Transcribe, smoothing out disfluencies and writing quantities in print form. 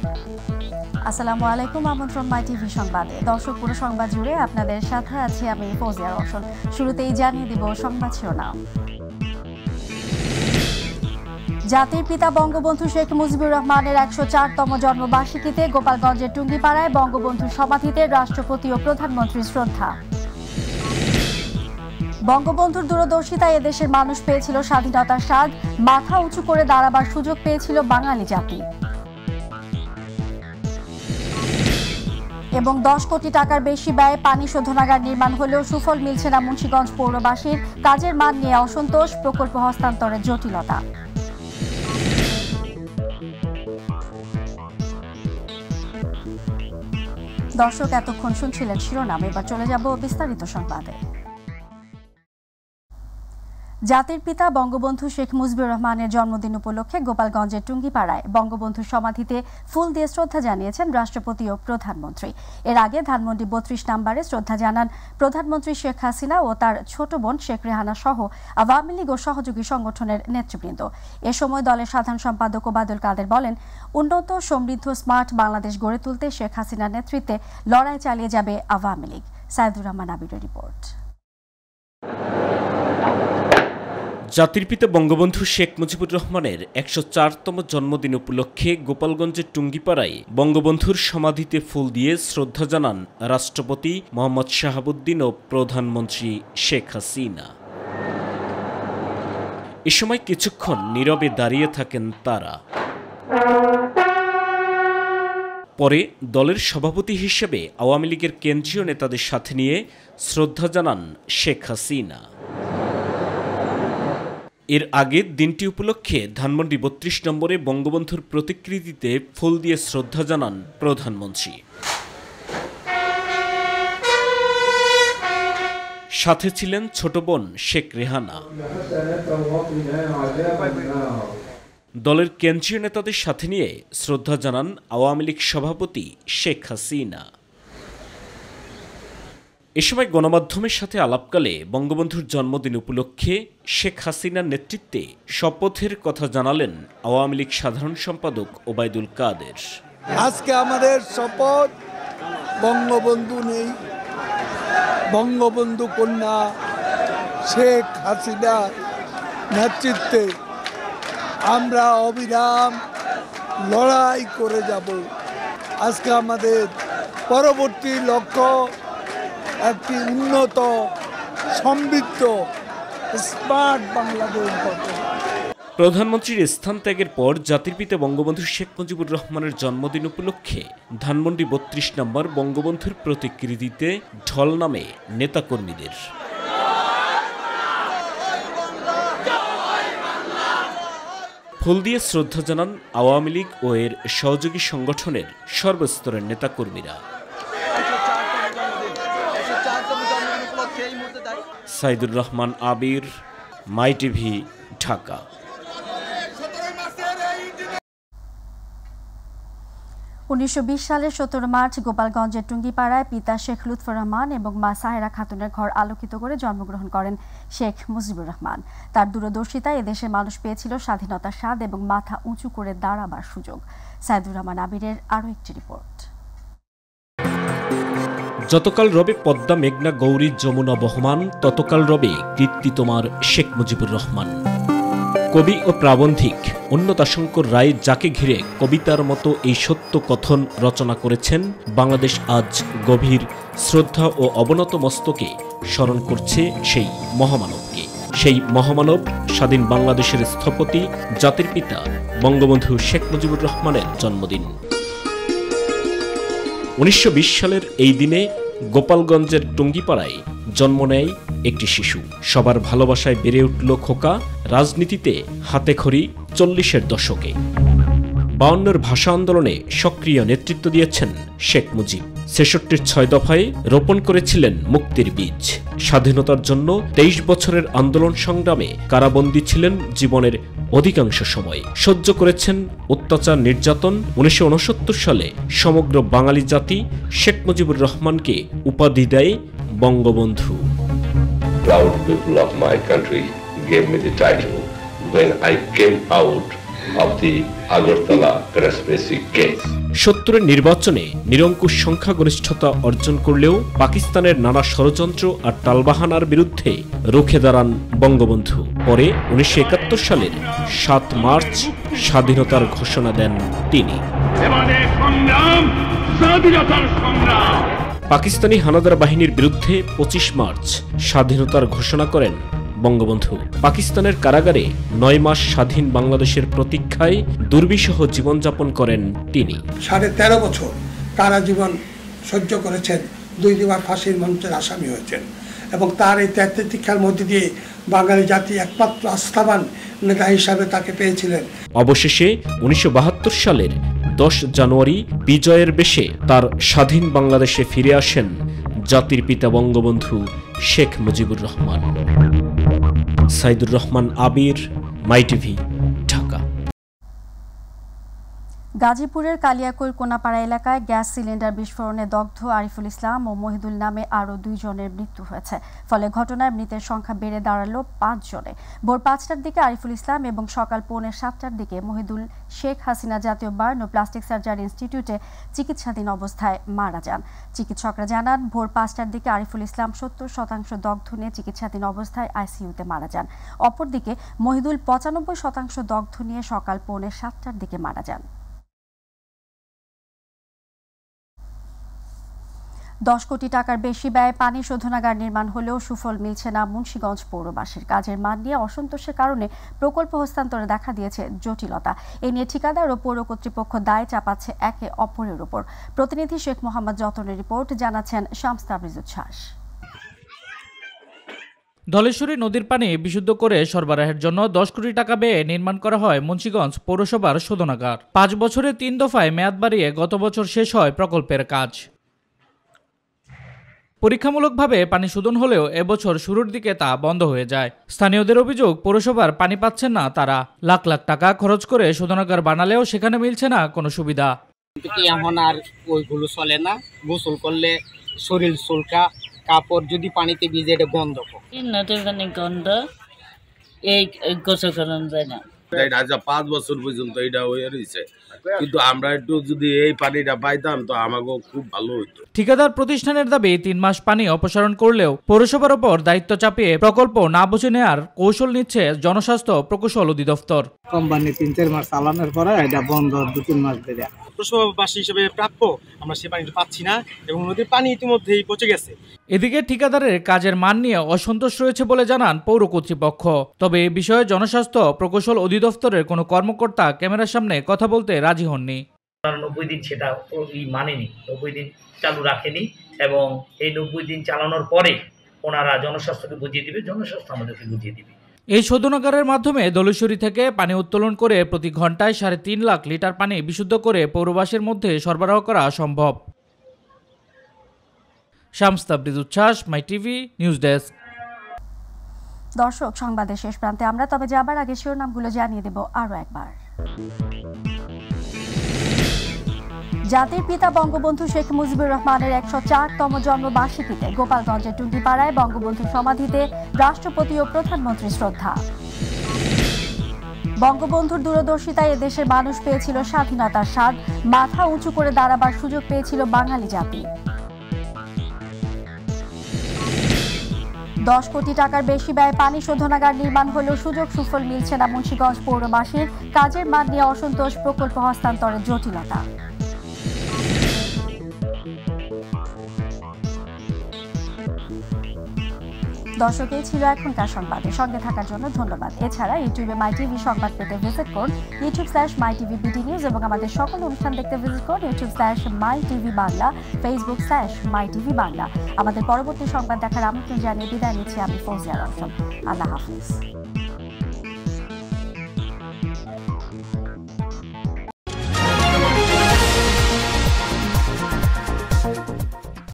আসসালামু আলাইকুম, আমন্ত্রণ myTv সংবাদে। দর্শক, পুরো সংবাদ জুড়ে আপনাদের সাথে আছি আমি ফৌজিয়া রওশন। শুরুতেই জানিয়ে দিব সংবাদ শিরোনাম। জাতির পিতা বঙ্গবন্ধু শেখ মুজিবুর রহমানের ১০৪তম জন্মবার্ষিকীতে গোপালগঞ্জের টুঙ্গিপাড়ায় বঙ্গবন্ধুর সমাধিতে রাষ্ট্রপতি ও প্রধানমন্ত্রীর শ্রদ্ধা। বঙ্গবন্ধুর দূরদর্শিতায় এদেশের মানুষ পেয়েছিল স্বাধীনতার স্বাদ, মাথা উঁচু করে দাঁড়াবার সুযোগ পেয়েছিল বাঙালি জাতি। এবং ১০ কোটি টাকার বেশি ব্যয়ে পানি শোধনাগার নির্মাণ হলেও সুফল মিলছে না মুন্সিগঞ্জ পৌরবাসীর। কাজের মান নিয়ে অসন্তোষ, প্রকল্প হস্তান্তরের জটিলতা। দর্শক, এতক্ষণ শুনছিলেন শিরোনাম, এবার চলে যাব বিস্তারিত সংবাদে। জাতির পিতা বঙ্গবন্ধু শেখ মুজিবুর রহমানের জন্মদিন উপলক্ষে গোপালগঞ্জের টুঙ্গিপাড়ায় বঙ্গবন্ধুর সমাধিতে ফুল দিয়ে শ্রদ্ধা জানিয়েছেন রাষ্ট্রপতি ও প্রধানমন্ত্রী। এর আগে ধানমন্ডি ৩২ নম্বরে শ্রদ্ধা জানান প্রধানমন্ত্রী শেখ হাসিনা ও তার ছোট বোন শেখ রেহানা সহ আওয়ামী লীগ ও সহযোগী সংগঠনের নেতৃবৃন্দ। এ সময় দলের সাধারণ সম্পাদক ওবায়দুল কাদের বলেন, উন্নত, সমৃদ্ধ, স্মার্ট বাংলাদেশ গড়ে তুলতে শেখ হাসিনার নেতৃত্বে লড়াই চালিয়ে যাবে আওয়ামী লীগ। সাইদুর রহমান আবিরের রিপোর্ট। জাতির পিতা বঙ্গবন্ধু শেখ মুজিবুর রহমানের ১০৪তম জন্মদিন উপলক্ষে গোপালগঞ্জের টুঙ্গিপাড়ায় বঙ্গবন্ধুর সমাধিতে ফুল দিয়ে শ্রদ্ধা জানান রাষ্ট্রপতি মোহাম্মদ শাহাবুদ্দিন ও প্রধানমন্ত্রী শেখ হাসিনা। এ সময় কিছুক্ষণ নীরবে দাঁড়িয়ে থাকেন তারা। পরে দলের সভাপতি হিসেবে আওয়ামী লীগের কেন্দ্রীয় নেতাদের সাথে নিয়ে শ্রদ্ধা জানান শেখ হাসিনা। এর আগের দিনটি উপলক্ষে ধানমন্ডি ৩২ নম্বরে বঙ্গবন্ধুর প্রতিকৃতিতে ফুল দিয়ে শ্রদ্ধা জানান প্রধানমন্ত্রী। সাথে ছিলেন ছোট বোন শেখ রেহানা। দলের কেন্দ্রীয় নেতাদের সাথে নিয়ে শ্রদ্ধা জানান আওয়ামী লীগ সভাপতি শেখ হাসিনা। এ সময় গণমাধ্যমের সাথে আলাপকালে বঙ্গবন্ধুর জন্মদিন উপলক্ষে শেখ হাসিনার নেতৃত্বে শপথের কথা জানালেন আওয়ামী লীগ সাধারণ সম্পাদক ওবায়দুল কাদের। আজকে আমাদের শপথ, বঙ্গবন্ধু নেই, বঙ্গবন্ধু কন্যা শেখ হাসিনা নেতৃত্বে আমরা অবিরাম লড়াই করে যাব। আজকে আমাদের পরবর্তী লক্ষ্য একটি উন্নত, সমৃদ্ধ, স্মার্ট বাংলাদেশ গঠন। প্রধানমন্ত্রীর স্থান ত্যাগের পর জাতির পিতা বঙ্গবন্ধু শেখ মুজিবুর রহমানের জন্মদিন উপলক্ষে ধানমন্ডি ৩২ নম্বর বঙ্গবন্ধুর প্রতিকৃতিতে ঢল নামে নেতাকর্মীদের। ফুল দিয়ে শ্রদ্ধা জানান আওয়ামী লীগ ও এর সহযোগী সংগঠনের সর্বস্তরের নেতাকর্মীরা। সাইদুর রহমান আবির, myTv, ঢাকা। ১৯২০ সালের ১৭ মার্চ গোপালগঞ্জের টুঙ্গিপাড়ায় পিতা শেখ লুৎফর রহমান এবং মা সাহেরা খাতুনের ঘর আলোকিত করে জন্মগ্রহণ করেন শেখ মুজিবুর রহমান। তার দূরদর্শিতায় এদেশের মানুষ পেয়েছিল স্বাধীনতার স্বাদ এবং মাথা উঁচু করে দাঁড়াবার সুযোগ। সাইদুর রহমান আবিরের আরও একটি রিপোর্ট। যতকাল রবে পদ্মা, মেঘনা, গৌরী, যমুনা বহমান, ততকাল রবে কীর্তি তোমার শেখ মুজিবুর রহমান। কবি ও প্রাবন্ধিক উন্নতাশঙ্কর রায় যাকে ঘিরে কবিতার মতো এই সত্য কথন রচনা করেছেন, বাংলাদেশ আজ গভীর শ্রদ্ধা ও অবনত মস্তকে স্মরণ করছে সেই মহামানবকে। সেই মহামানব স্বাধীন বাংলাদেশের স্থপতি জাতির পিতা বঙ্গবন্ধু শেখ মুজিবুর রহমানের জন্মদিন। ১৯২০ সালের এই দিনে গোপালগঞ্জের টুঙ্গিপাড়ায় জন্ম নেয় একটি শিশু। সবার ভালোবাসায় বেড়ে উঠল খোকা। রাজনীতিতে হাতেখড়ি ৪০-এর দশকে। ৫২-র ভাষা আন্দোলনে সক্রিয় নেতৃত্ব দিয়েছেন শেখ মুজিব। ৬৬-র ৬ দফায় রোপণ করেছিলেন মুক্তির বীজ। স্বাধীনতার জন্য ২৩ বছরের আন্দোলন সংগ্রামে কারাবন্দী ছিলেন জীবনের অধিকাংশ সময়। সহ্য করেছেন অত্যাচার, নির্যাতন। ১৯৬৯ সালে সমগ্র বাঙালি জাতি শেখ মুজিবুর রহমানকে উপাধি দেয় Bangabandhu. Proud people of my country gave me the title when I came out of the Agartala conspiracy case. 70 নির্বাচনে নিরঙ্কুশ সংখ্যাগরিষ্ঠতা অর্জন করলেও পাকিস্তানের নানা ষড়যন্ত্র আর টালবাহানার বিরুদ্ধে রুখে দাঁড়ান বঙ্গবন্ধু। পরে 1971 সালের 7 মার্চ স্বাধীনতার ঘোষণা দেন তিনি। পাকিস্তানি হানাদার বাহিনীর বিরুদ্ধে 25 মার্চ স্বাধীনতার ঘোষণা করেন বঙ্গবন্ধু। পাকিস্তানের কারাগারে 9 মাস স্বাধীন বাংলাদেশের প্রতীক্ষায় দুর্বিষহ জীবনযাপন করেন তিনি। 13.5 বছর কারা জীবন সহ্য করেছেন, 2 দুবার ফাঁসির মঞ্চের আসামি হয়েছেন এবং তার এই ত্যাগের মধ্যে দিয়ে বাঙালি জাতি একমাত্র আস্থাবান নেতা হিসাবে তাকে পেয়েছিলেন। অবশেষে 1972 সালের 10 জানুয়ারি বিজয়ের বেশে তার স্বাধীন বাংলাদেশে ফিরে আসেন জাতির পিতা বঙ্গবন্ধু শেখ মুজিবুর রহমান। সাইদুর রহমান আবির, মাইটিভি, ঢাকা। গাজীপুরের কালিয়াকৈর কোনাপাড়া এলাকায় গ্যাস সিলিন্ডার বিস্ফোরণে দগ্ধ আরিফুল ইসলাম ও মহিদুল নামে আরও 2 জনের মৃত্যু হয়েছে। ফলে ঘটনায় মৃতের সংখ্যা বেড়ে দাঁড়ালো 5 জনে। ভোর 5টার দিকে আরিফুল ইসলাম এবং সকাল 6:45টার দিকে মহিদুল শেখ হাসিনা জাতীয় বার্ন ও প্লাস্টিক সার্জারি ইনস্টিটিউটে চিকিৎসাধীন অবস্থায় মারা যান। চিকিৎসকরা জানান, ভোর 5টার দিকে আরিফুল ইসলাম 70% দগ্ধ নিয়ে চিকিৎসাধীন অবস্থায় আইসিইউতে মারা যান। অপরদিকে মহিদুল 95% দগ্ধ নিয়ে সকাল 6:45টার দিকে মারা যান। 10 কোটি টাকার বেশি ব্যয়ে পানি শোধনাগার নির্মাণ হলেও সুফল মিলছে না মুন্সিগঞ্জ পৌরবাসীর। কাজের মান নিয়ে অসন্তোষের কারণে প্রকল্প হস্তান্তরে দেখা দিয়েছে জটিলতা। এ নিয়ে ঠিকাদার ও পৌর কর্তৃপক্ষ দায় চাপাচ্ছে একে অপরের উপর। প্রতিনিধি শেখ মোহাম্মদ যতনের রিপোর্ট, জানাচ্ছেন শামস তাবরিজ উচ্ছ্বাস। ধলেশ্বরী নদীর পানি বিশুদ্ধ করে সরবরাহের জন্য 10 কোটি টাকা ব্যয়ে নির্মাণ করা হয় মুন্সিগঞ্জ পৌরসভার শোধনাগার। 5 বছরে 3 দফায় মেয়াদ বাড়িয়ে গত বছর শেষ হয় প্রকল্পের কাজ। পরীক্ষামূলকভাবে পানি শোধন হলেও এবছর শুরুর দিকে তা বন্ধ হয়ে যায়। স্থানীয়দের অভিযোগ, পৌরসভার পানি পাচ্ছেন না তারা। লাখ লাখ টাকা খরচ করে শোধনাগার বানালেও সেখানে মিলছে না কোনো সুবিধা। এখন আর ওইগুলো চলে না। গোসল করলে শরীর চুলকা, কাপড় যদি পানিতে ভিজে এটা গন্ধ, গন্ধ এই গোসল করানো যায় না। 5 বছর পর্যন্ত এটা হয়ে রয়েছে, কিন্তু আমরা একটু যদি এই পানিটা পাইতাম তো আমাকে খুব ভালো হতো। ঠিকাদার প্রতিষ্ঠানের দাবি 3 মাস পানি অপসারণ করলেও পৌরসভার ওপর দায়িত্ব চাপিয়ে প্রকল্প না বুঝে নেওয়ার কৌশল নিচ্ছে জনস্বাস্থ্য প্রকৌশল অধিদপ্তর। কোম্পানি 3-4 মাস চালানোর পরে এটা বন্ধ 2-3 মাস ধরে। পৌরসভাবাসী হিসেবে প্রাপ্য আমরা সে পানিটা পাচ্ছি না এবং নদীর পানি ইতিমধ্যেই পচে গেছে। এদিকে ঠিকাদারের কাজের মান নিয়ে অসন্তোষ রয়েছে বলে জানান পৌর কর্তৃপক্ষ। তবে এ বিষয়ে জনস্বাস্থ্য প্রকৌশল অধিদপ্তরের কোনো কর্মকর্তা ক্যামেরার সামনে কথা বলতে রাজি হননি। 90 দিন সেটা মানেনি, 90 দিন চালু রাখেনি এবং এই 90 দিন চালানোর পরে ওনারা জনস্বাস্থ্যকে বুঝিয়ে দিবে, জনস্বাস্থ্য আমাদেরকে বুঝিয়ে দিবে। এই শোধনাগারের মাধ্যমে ধলেশ্বরী থেকে পানি উত্তোলন করে প্রতি ঘন্টায় 3.5 লাখ লিটার পানি বিশুদ্ধ করে পৌরবাসীর মধ্যে সরবরাহ করা সম্ভব। শামস তাবরিজ উচ্ছ্বাস, মাইটিভি নিউজ ডেস্ক। দর্শক, সংবাদের শেষ প্রান্তে আমরা, তবে যাবার আগে শিরোনামগুলো জানিয়ে দেব আরো একবার। জাতির পিতা বঙ্গবন্ধু শেখ মুজিবুর রহমানের 104তম জন্মবার্ষিকীতে গোপালগঞ্জের টুঙ্গিপাড়ায় বঙ্গবন্ধু সমাধিতে রাষ্ট্রপতি ও প্রধানমন্ত্রী শ্রদ্ধা। বঙ্গবন্ধুর দূরদর্শিতায় এদেশের মানুষ পেয়েছিল স্বাধীনতার স্বাদ, মাথা উঁচু করে দাঁড়াবার সুযোগ পেয়েছিল বাঙালি জাতি। 10 কোটি টাকার বেশি ব্যয়ে পানি শোধনাগার নির্মাণ হলেও সুযোগ সুফল মিলছে না মুন্সিগঞ্জ পৌরবাসীর। কাজের মান নিয়ে অসন্তোষ, প্রকল্প হস্তান্তরের জটিলতা। দর্শক, এই ছিল এখনকার সংবাদে। সঙ্গে থাকার জন্য ধন্যবাদ। এছাড়া ইউটিউবে মাইটিভি সংবাদ পেতে ভিজিট করুন youtube/mytvbd নিউজ এবং আমাদের সকল অনুষ্ঠান দেখতে ভিজিট করুন youtube/mytv বাংলা, facebook/mytv বাংলা। আমাদের পরবর্তী সংবাদ দেখার আমন্ত্রণ জানিয়ে বিদায় নিচ্ছি আমি ফৌজিয়া রওশন। আল্লাহ হাফিজ।